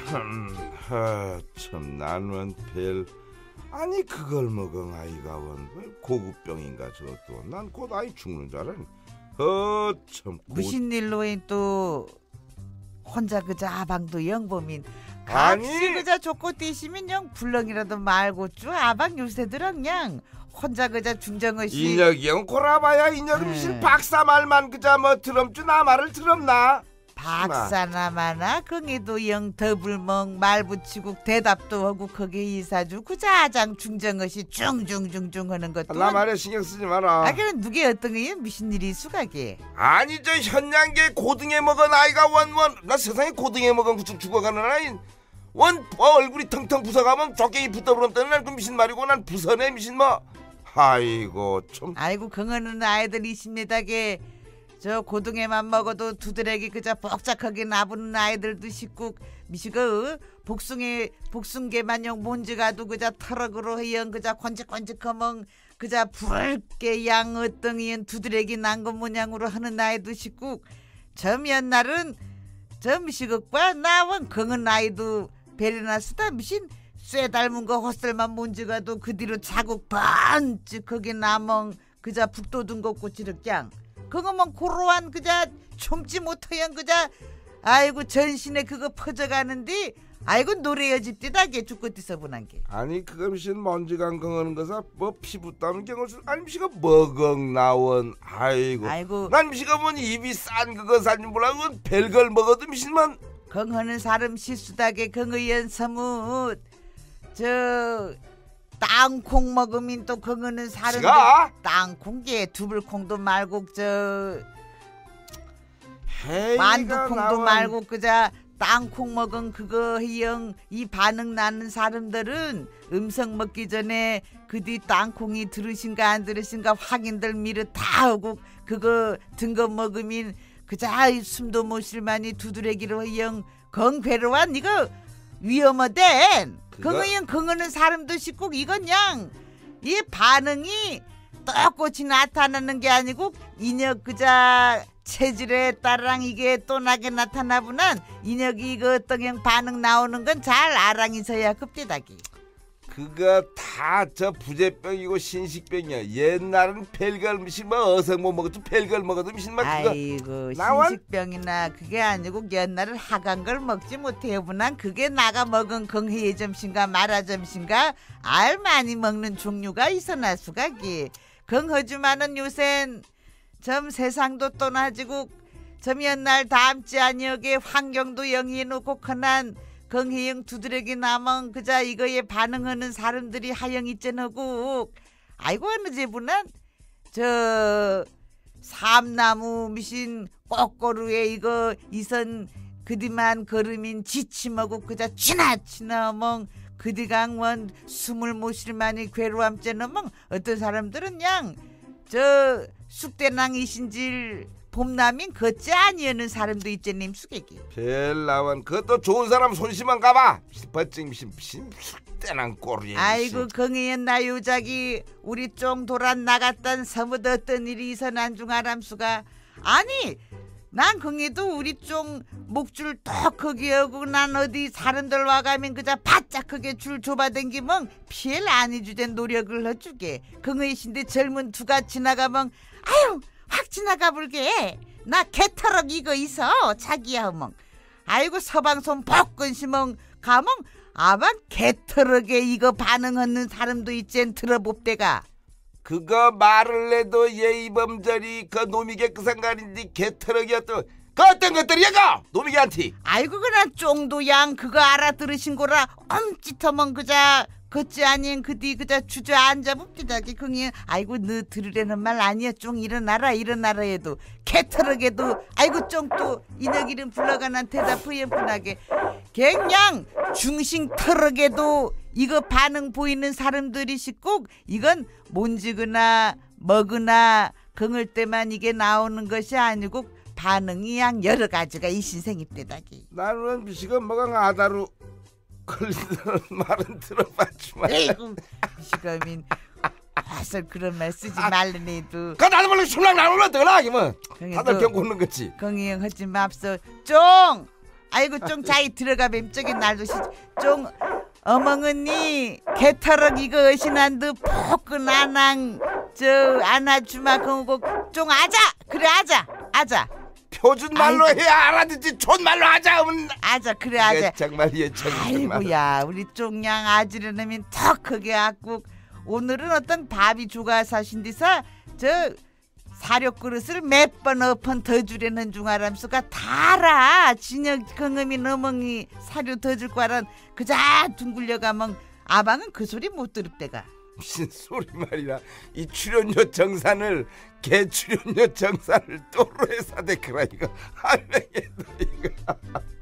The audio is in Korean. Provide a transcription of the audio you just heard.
참 나는 아니 그걸 먹은 아이가 원 고급병인가 저것도 난 곧 아이 죽는 줄 알았네. 참 무슨 일로 또 혼자 그저 아방도 영범인 아니. 각시 그저 좋고 뛰시면 영 불렁이라도 말고 쭉 아방 요새들은 그냥 혼자 그저 중정의식 인혁이 형 고라봐야 인혁이 무슨 박사 말만 그저 뭐 드럼주 나 말을 들었나. 박사나마나 거기도 영 더블멍 말 붙이고 대답도 하고 거기 이사주 그자장 중정의식 중중중중 하는 것도 나 말에 신경 쓰지 마라. 아 그럼 누게 어떤 게 무슨 일이 수가게 아니 저 현양계 고등에 먹은 아이가 나 세상에 고등에 먹은 구축 죽어가는 아이 얼굴이 텅텅 부서가면 조개이 붙어버리면 난 그 미신 말이고 난 부서네 미신 뭐. 아이고 참. 아이고 긍어는 아이들 있습니다게 저 고등에만 먹어도 두드레기 그저 복잡하게 나부는 아이들도 있고 미시그 복숭개만용 먼지가도 그저 터럭으로 해영 그저 건직건직하면 그저 붉게 양 어떤 두드레기 난 것 모양으로 하는 아이도 있고 저 옛날은 저 미시극과 나원 긍은 아이도 베리나스다 미신 쇠 닮은 거 헛살만 먼지가도 그 뒤로 자국 번쩍 거기 남은 그저 북도둔 것 꼬치륵장 그거만 고로한 그자 촘지 못하연 그자 아이고 전신에 그거 퍼져가는데 아이고 노래여 집디다게 죽고 뛰서분한 게 아니 그거 미신 먼지가 긍하는 거사 뭐 피부 땀은 경을 아니 미시가 먹엉 나원 아이고 난 미시가 뭐니 입이 싼 그거 사진 몰라고 별걸 먹어도 미신만 긍하는 사람 시수다게 긍의연 서뭇 저 땅콩 먹으면 또 그거는 사람 땅콩게 두불콩도 말고 저 만두콩도 말고 그자 땅콩 먹은 그거 형 이 반응 나는 사람들은 음성 먹기 전에 그 뒤 땅콩이 들으신가 안 들으신가 확인들 미르 다 하고 그거 든 거 먹으면 그자 숨도 못 쉴만이 두드레기로 형 건괴로한 이거 위험하댄 그거는 긍어는 사람도 싶고 이건 양 이 반응이 똑같이 나타나는 게 아니고 인혁 그자 체질에 따라랑 이게 또 나게 나타나보난 인혁이 이거 어떤 형 반응 나오는 건 잘 알아서야 급대다기 그거 다 저 부제병이고 신식병이야. 옛날은 펠걸 미신 뭐 어성 못 먹어도 펠걸 먹어도 미신 막 그거 아이고 신식병이나 그게 아니고 옛날은 하간 걸 먹지 못해요부난 그게 나가 먹은 건해의 점심가 마라 점심가 알 많이 먹는 종류가 있어나 수가기 건허주마는 요샌 점 세상도 떠나지고 점 옛날 다음지 아니여게 환경도 영희해 놓고 커난 건혜영 두드레기 남은 그자 이거에 반응하는 사람들이 하영 있잖아고 아이고 어느 제부는 저 삼나무 미신 거꾸로에 이거 이선 그디만 걸으민 지침하고 그자 지나치나멍 그디강원 숨을 못 쉴만이 괴로움째나멍 어떤 사람들은 양 저 쑥대낭이신질 봄남인 걷지 아니하는 사람도 있잖님 수객이 벨라원 그것도 좋은 사람 손심한 가봐 버찡 미신 쑥대낭 꼬리 아이고 긍이연 나 요작이 우리 쫑 돌아 나갔던 서뭇 어떤 일이 있어 난중 아람수가 아니 난 긍이도 우리 쫑 목줄 톡 크게 하고 난 어디 사람들 와가면 그자 바짝 크게 줄 좁아댕기면 피해를 안 해주된 노력을 해주게 긍이신데 젊은 두가 지나가면 아유 확 지나가 볼게 나 개터럭 이거 있어 자기야 허멍 아이고 서방손 복근시멍 가멍 아방 개터럭에 이거 반응하는 사람도 있젠 들어봅대가 그거 말을 해도 예의범절이 그 놈이게 그 상관인데 개터럭이었던 그 어떤 것들이야 그 놈이게한테 아이고 그나 쫑도양 그거 알아들으신 거라 엄찌터멍 그자 걷지 아닌 그뒤 그자 주저앉아 봅디다기 긍이 아이고 너 들으려는 말 아니야 쫑 일어나라 해도 개터럭에도 아이고 쫑 또 인혁이름 불러가난 대답 후연분하게 갱냥 중심 터럭에도 이거 반응 보이는 사람들이 꼭 이건 뭔지거나 먹으나 긍을 때만 이게 나오는 것이 아니고 반응이 양 여러 가지가 이 신생입대다기 나는 미시가 뭐가 아다루 걸리는 말은 들어봤지만 에이구 미시가민 와서 그런 말 쓰지 말래네도 그 나도 몰래 술랑 나오면 더라 이면 다들 경고 있는 거지 긍이 형 하지 맙소 쫑 아이고 쫑 자이 들어가 뱀쪽에 날도 쫑 어멍언니 개터럭 이거 어신한드 포근 안앙 저 안아주마 그거 쫑 아자 그래 아자 표준 말로 해야 알아듣지. 촌말로 하자. 아자 그래 아자. 정말 아이고야 우리 쫑양 아지르놈이 턱 크게 갖고 오늘은 어떤 밥이 주가 사신디사 저 사료 그릇을 몇 번 엎은 더 주려는 중아람수가 다라 진역 경험이 너멍이 사료 더 줄 거란 그자 둥글려가면 아방은 그 소리 못 들을 때가 무슨 소리 말이야. 이 출연료 정산을 개 출연료 정산을 또로 해서 대크라 이거. 할매겠다 이거.